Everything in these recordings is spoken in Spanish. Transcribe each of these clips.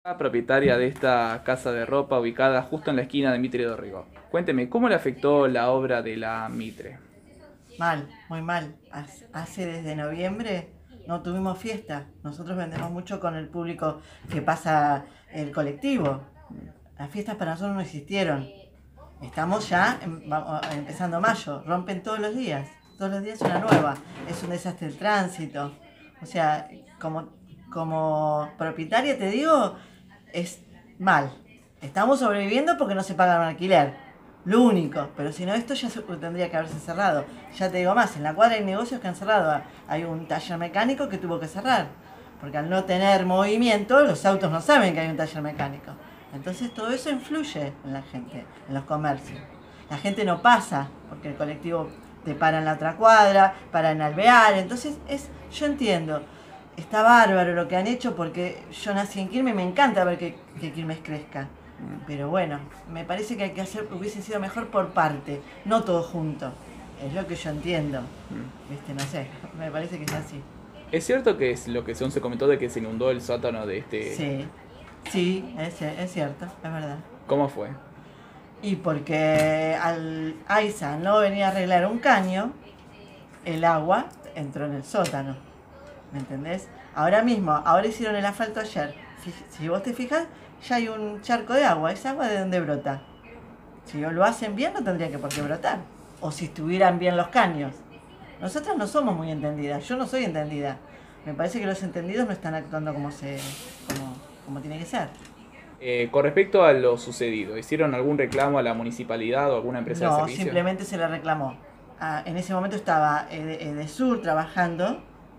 Propietaria de esta casa de ropa ubicada justo en la esquina de Mitre y Dorrego. Cuénteme, ¿cómo le afectó la obra de la Mitre? Mal, muy mal. Hace desde noviembre no tuvimos fiesta. Nosotros vendemos mucho con el público que pasa el colectivo. Las fiestas para nosotros no existieron. Estamos ya empezando mayo. Rompen todos los días. Todos los días una nueva. Es un desastre el tránsito. O sea, como propietaria te digo, es mal. Estamos sobreviviendo porque no se paga un alquiler. Lo único, pero si no, esto ya tendría que haberse cerrado. Ya te digo más, en la cuadra hay negocios que han cerrado. Hay un taller mecánico que tuvo que cerrar, porque al no tener movimiento, los autos no saben que hay un taller mecánico. Entonces todo eso influye en la gente, en los comercios. La gente no pasa, porque el colectivo te para en la otra cuadra, para en Alvear. Entonces yo entiendo, está bárbaro lo que han hecho, porque yo nací en Quilmes y me encanta ver que Quilmes crezca. Pero bueno, me parece que hubiese sido mejor por parte, no todo junto. Es lo que yo entiendo. ¿Viste? No sé, me parece que es así. ¿Es cierto que es lo que según se comentó de que se inundó el sótano de este... Sí, sí, es cierto, es verdad. ¿Cómo fue? Y porque al AISA no venía a arreglar un caño, el agua entró en el sótano. ¿Me entendés? Ahora hicieron el asfalto ayer. Si vos te fijas, ya hay un charco de agua. ¿Esa agua de dónde brota? Si lo hacen bien, no tendría que por qué brotar. O si estuvieran bien los caños. Nosotras no somos muy entendidas. Yo no soy entendida. Me parece que los entendidos no están actuando como tiene que ser. Con respecto a lo sucedido, ¿hicieron algún reclamo a la municipalidad o alguna empresa de No, servicio? simplemente se le reclamó. En ese momento estaba Edesur trabajando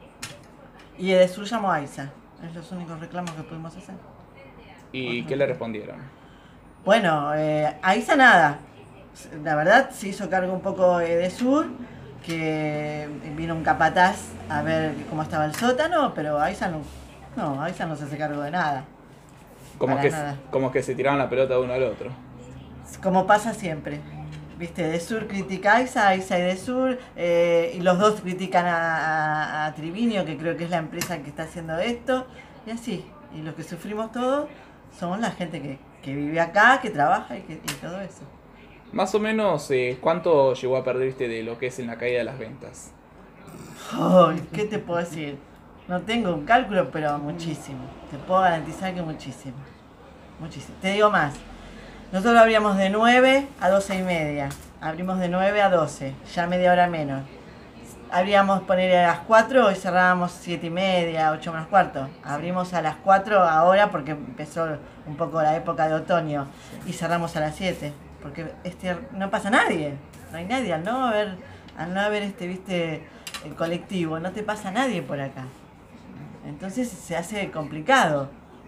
y Edesur llamó a AISA. Es los únicos reclamos que pudimos hacer. ¿Y qué le respondieron? Bueno, AISA nada. La verdad se hizo cargo un poco Edesur, que vino un capataz a ver cómo estaba el sótano, pero AISA no se hace cargo de nada. Como Para que, nada. como que se tiraron la pelota de uno al otro. Como pasa siempre. Viste, Edesur critica a AISA y Edesur, y los dos critican a Trivinio, que creo que es la empresa que está haciendo esto, y así. Y los que sufrimos todos somos la gente que vive acá, que trabaja y todo eso. Más o menos, ¿cuánto llegó a perder de lo que es en la caída de las ventas? Ay, ¿qué te puedo decir? No tengo un cálculo, pero muchísimo. Te puedo garantizar que muchísimo. Muchísimo. Te digo más. Nosotros abríamos de 9 a 12 y media. Abrimos de 9 a 12, ya media hora menos. Abríamos poner a las 4 y cerrábamos 7 y media, 8 menos cuarto. Abrimos a las 4 ahora porque empezó un poco la época de otoño y cerramos a las 7. Porque no pasa nadie, no hay nadie. Al no haber viste, el colectivo, no te pasa nadie por acá. Entonces se hace complicado.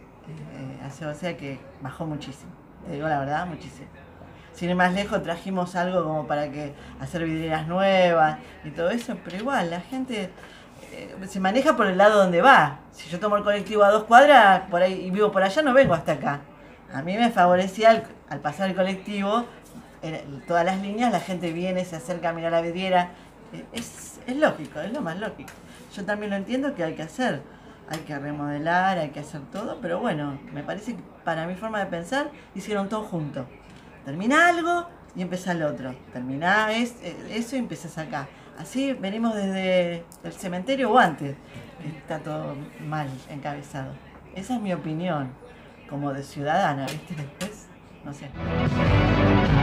O sea que bajó muchísimo. Te digo la verdad, muchísimo. Sin ir más lejos trajimos algo como para hacer vidrieras nuevas y todo eso, pero igual la gente se maneja por el lado donde va. Si yo tomo el colectivo a 2 cuadras por ahí y vivo por allá, no vengo hasta acá. A mí me favorecía al pasar el colectivo, todas las líneas, la gente viene, se acerca a mirar la vidriera. Es lógico, es lo más lógico. Yo también lo entiendo que hay que hacer. Hay que remodelar, hay que hacer todo, pero bueno, me parece que para mi forma de pensar hicieron todo junto. Termina algo y empieza el otro. Termina eso y empiezas acá. Así venimos desde el cementerio o antes, que está todo mal encabezado. Esa es mi opinión, como de ciudadana, ¿viste? Después, no sé.